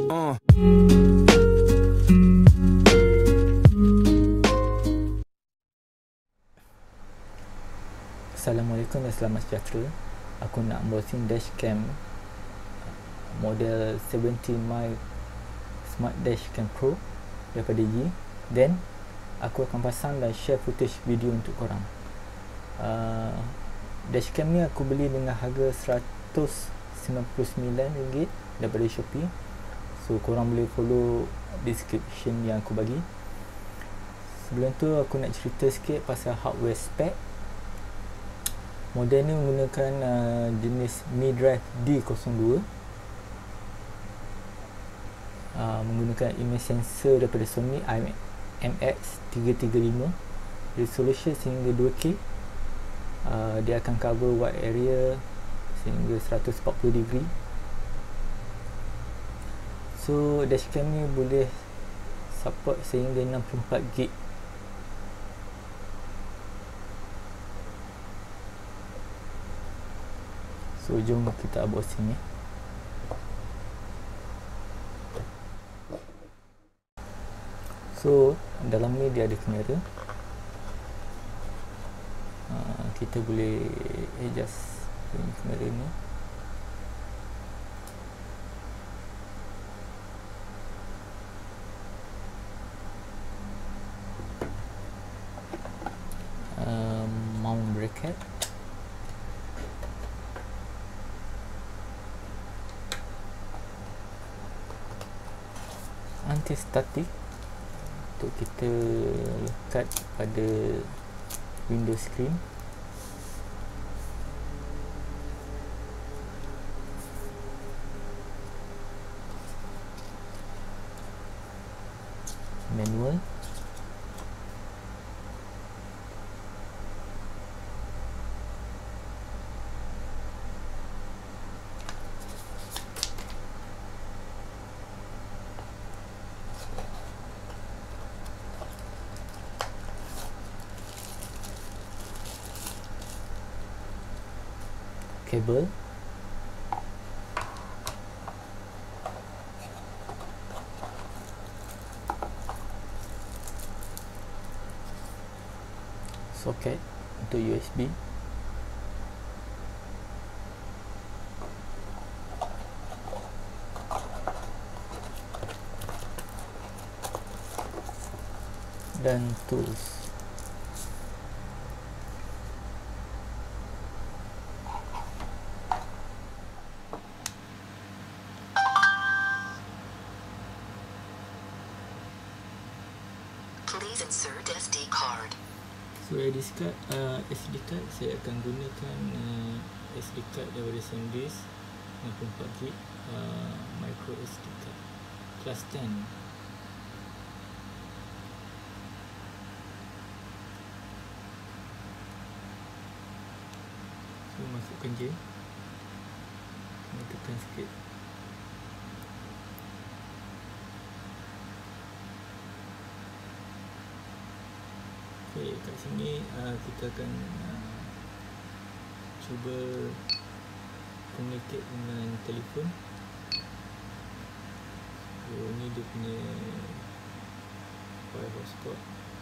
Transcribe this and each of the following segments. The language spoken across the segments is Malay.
Assalamualaikum dan selamat sejahtera. Aku nak unboxing dashcam model 17 my Smart Dashcam Pro daripada Yi. Then aku akan pasang dan share footage video untuk korang. Dashcam ni aku beli dengan harga RM199 daripada Shopee. So korang boleh follow description yang aku bagi. Sebelum tu aku nak cerita sikit pasal hardware spec. Model ni menggunakan jenis Mi Drive D02, menggunakan image sensor daripada Sony IMX335, resolution sehingga 2K. Dia akan cover wide area sehingga 140 degree. So dashcam ni boleh support sehingga 64GB. So jom kita unboxing ni. So dalam ni dia ada kamera. Kita boleh adjust kamera ni. Mount bracket. Anti-static untuk kita lekat pada window screen. Manual. Kabel. Soket untuk USB. Dan tools. Please insert SD card. So SD card saya akan gunakan SD card daripada SanDisk 64GB, micro SD card class 10. So masukkan je, kena tekan sikit. Okay, kat sini kita akan cuba communicate dengan telefon. So ni dia punya Wi-Fi hotspot.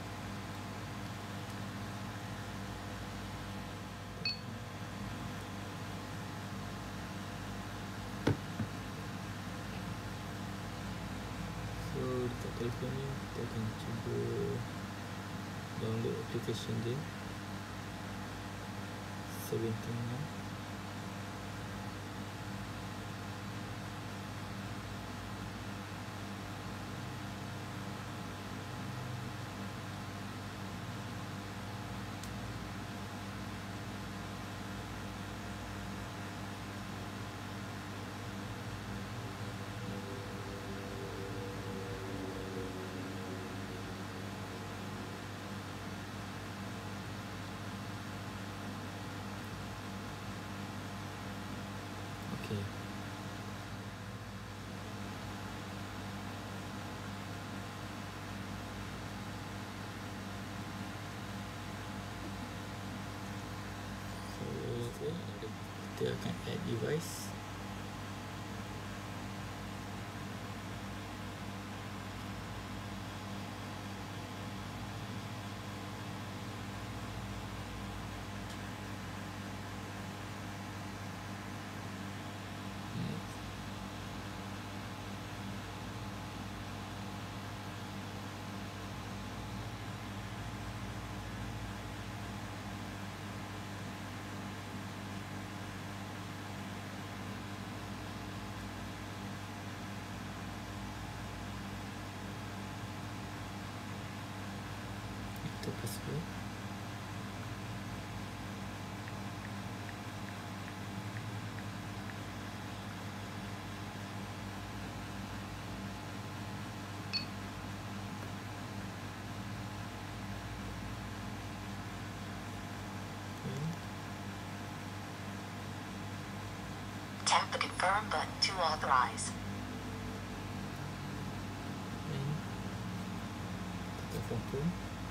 So dekat telefon ni kita akan cuba download application dia 17 ni. Okay. So kita akan add device. tap the confirm button to authorize. Kita confirm.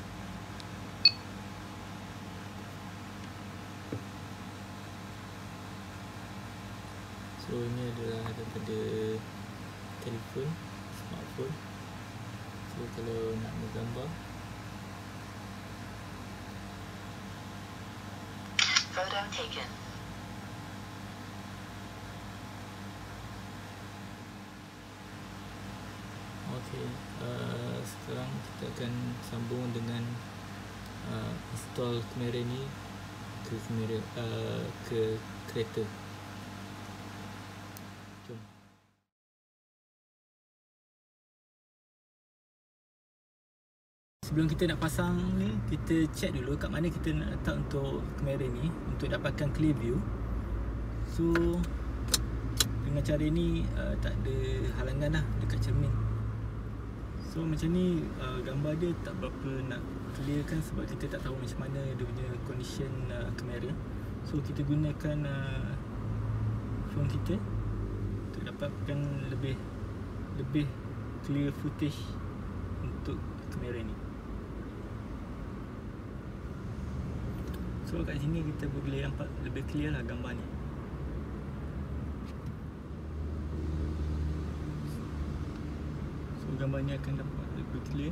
So ini adalah daripada telefon, smartphone. So kalau nak menggambar, Photo taken. okey, sekarang kita akan sambung dengan install kamera ni ke kamera ke kereta. Jom. Sebelum kita nak pasang ni, kita check dulu kat mana kita nak letak untuk kamera ni untuk dapatkan clear view. So dengan cara ni tak ada halangan lah dekat cermin. So macam ni gambar dia tak berapa nak clear kan, sebab kita tak tahu macam mana dia punya condition kamera. So kita gunakan phone kita untuk dapatkan lebih clear footage untuk kamera ni. So kat sini kita boleh nampak lebih clear lah gambar ni. So gambar ni akan dapat lebih clear.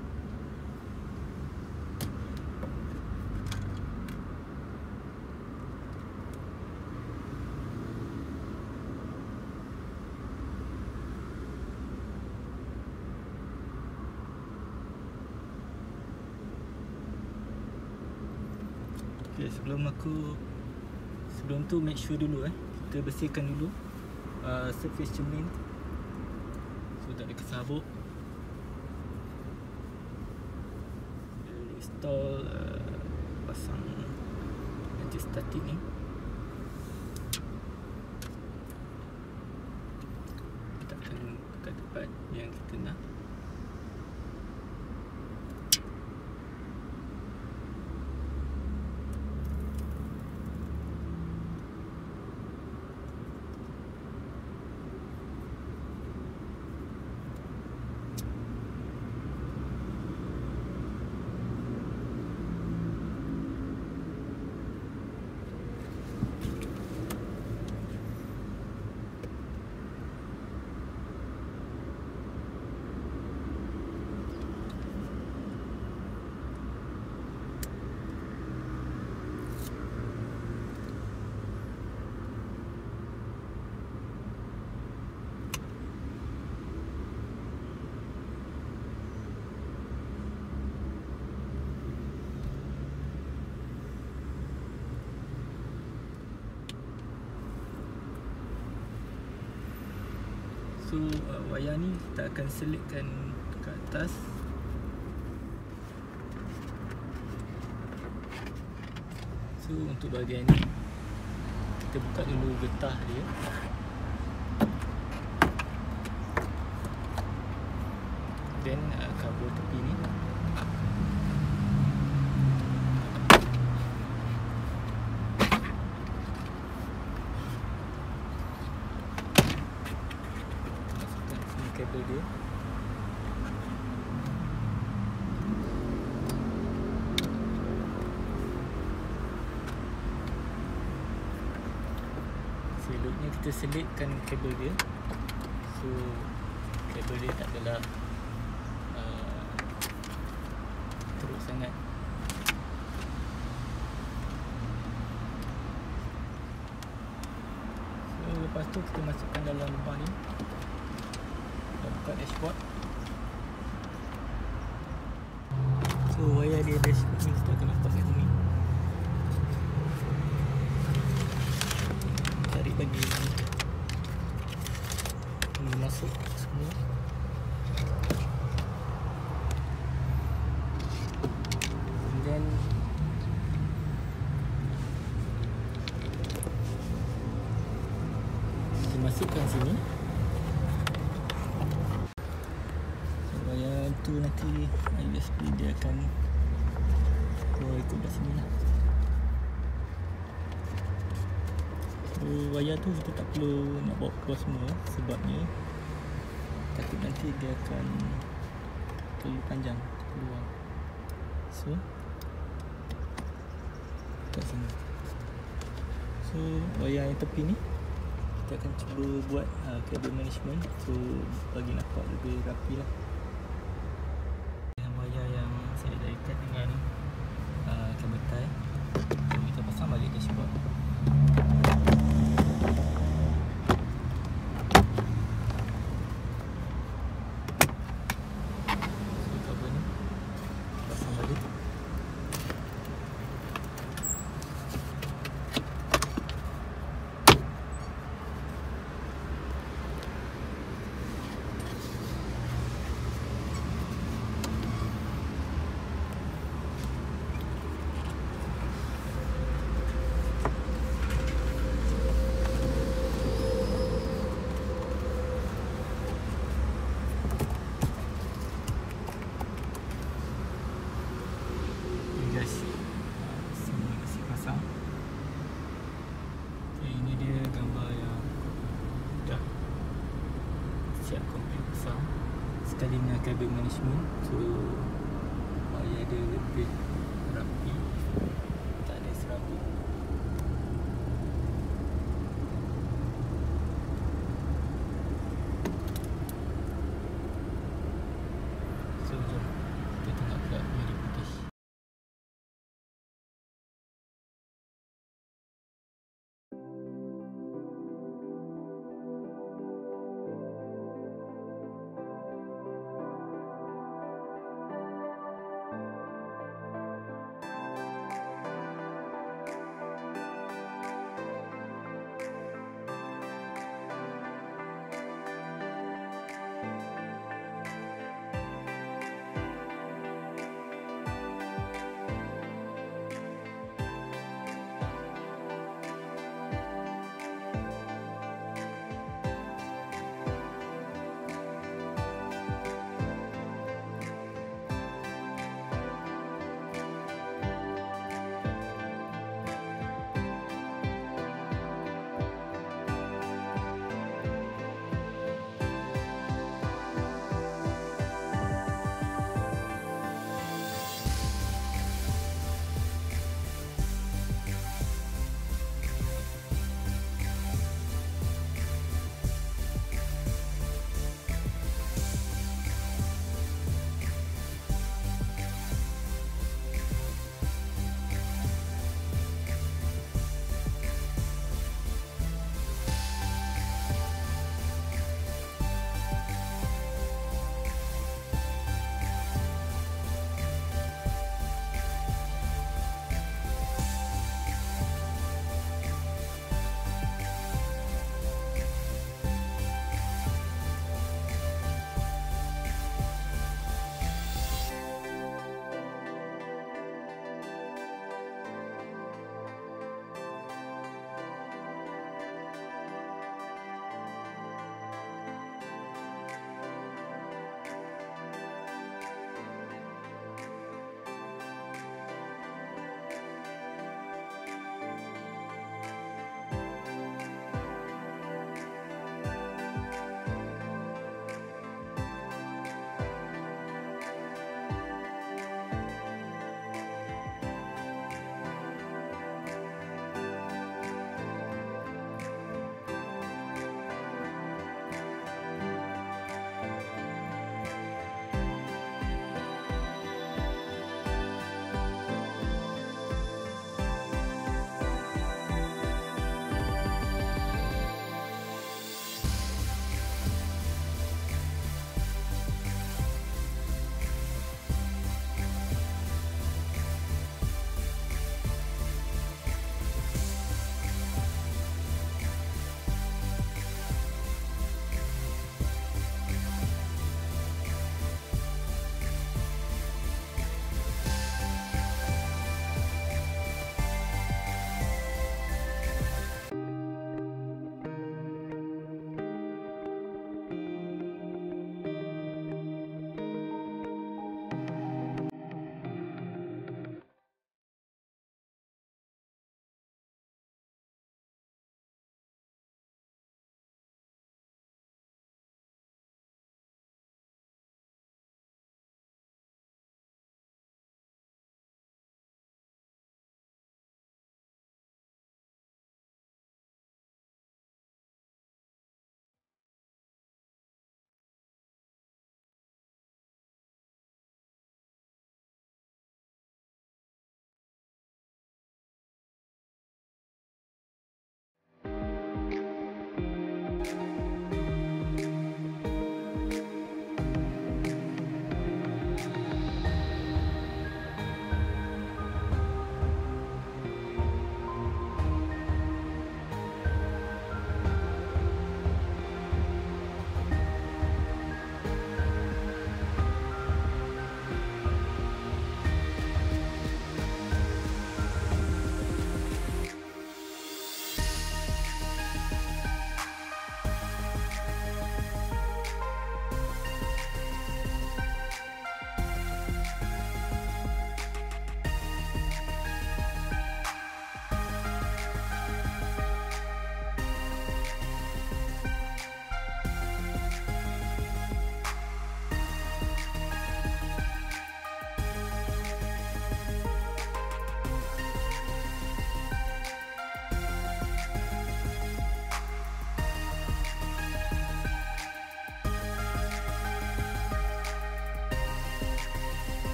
Okay, sebelum tu make sure dulu kita bersihkan dulu surface cermin, so tak ada kesabuk. Install pasang anti static ni. Letakkan kat tempat yang kita nak. So wayar ni kita akan selitkan ke atas. So untuk bahagian ni kita buka dulu getah dia. Then kabel tepi ni kabel dia. Selutnya kita selitkan kabel dia. So kabel dia tak adalah teruk sangat. So lepas tu kita masukkan dalam lubang ni. Buka dashboard. So wayar dia dashboard ni kita akan lepas kat sini. Tarik bagi ini masuk semua. And then kita masukkan sini. Tu nanti USB dia akan keluar ikut kat sini lah. So So wayar tu kita tak perlu nak bawa keluar semua, sebabnya takut nanti dia akan terlalu panjang keluar. So kat sini. So wayar yang tepi ni kita akan cuba buat kabel management, so bagi nampak lebih rapi lah. Dengan wayar yang saya dah ikat dengan kabel tie, so kita pasang balik dashboard. So kabel ni pasang balik. Guys, semua masih pasang. Okay, ini dia gambar yang dah siap komplit pasang sekali dengan kabel management. So wayar dia lebih rapi.